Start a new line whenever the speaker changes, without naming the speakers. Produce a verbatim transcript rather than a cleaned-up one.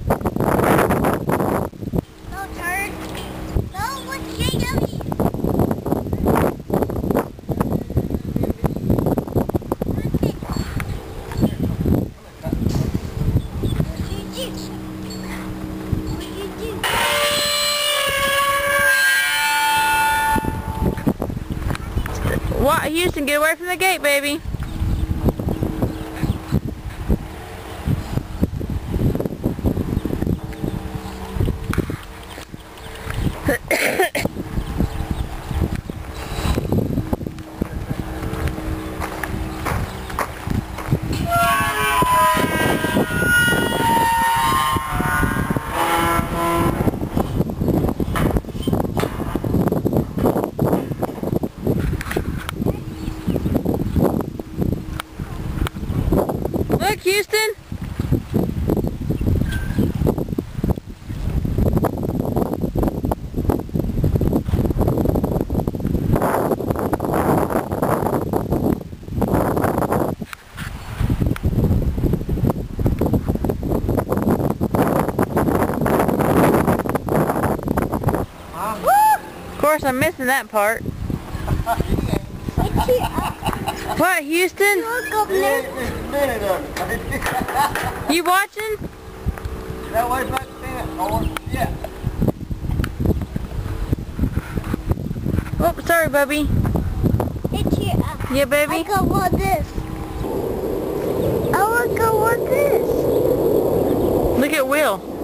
No, turd. No, what's J W?
What, Houston, get away from the gate, baby. Look, Houston. Of course, I'm missing that part. What, Houston? You watching?
That way back there, or yeah.
Oh, sorry, Bubby.
It's here.
Yeah, baby?
I go want this. I want to go want this.
Look at Will.